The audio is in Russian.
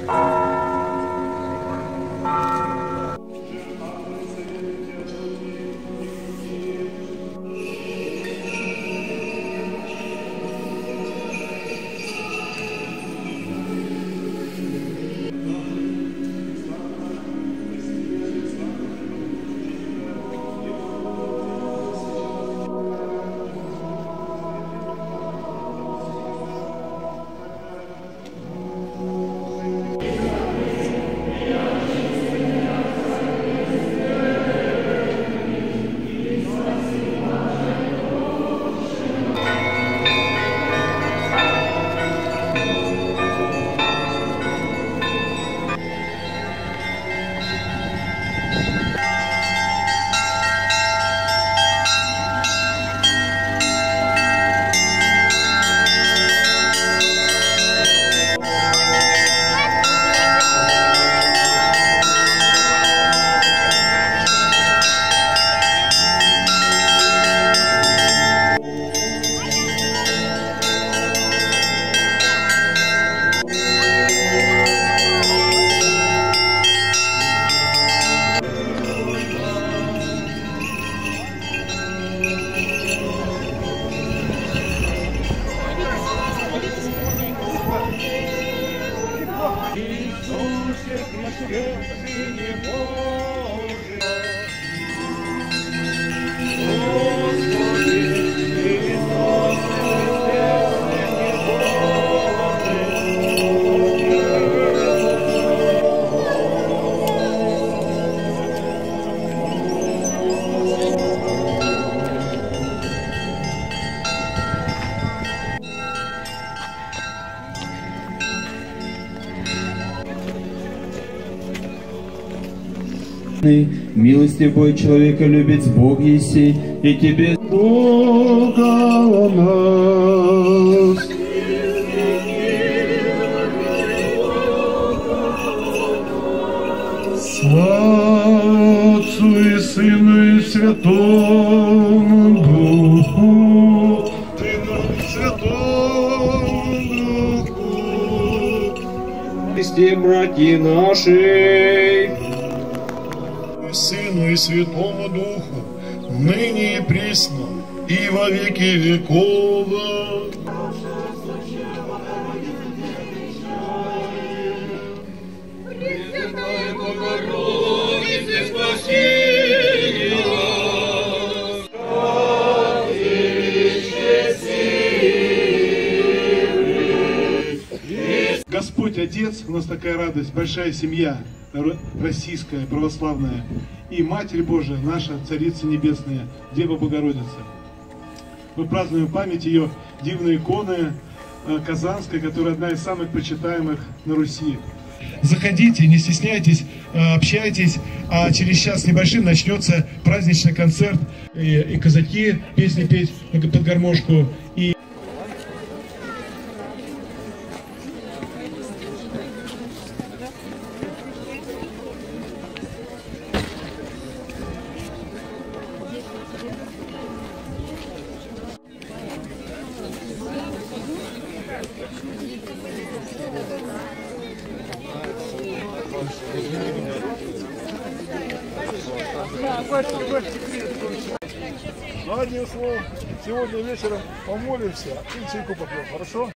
Милостивый человека любит Бог еси, и тебе Бога о нас. Слава Отцу и Сыну и Святому Духу, Святому Духу. Христе, братья наши, Сыну и Святому Духу, ныне и присно, и во веки веков. Пресвятая Богородица, спаси нас. Господь Отец, у нас такая радость, большая семья российская, православная, и Матерь Божия, наша Царица Небесная, Дева Богородица. Мы празднуем память ее дивной иконы Казанской, которая одна из самых почитаемых на Руси. Заходите, не стесняйтесь, общайтесь, а через час небольшим начнется праздничный концерт, и казаки песни петь под гармошку, и одним словом, сегодня вечером помолимся и чайку попьем, хорошо?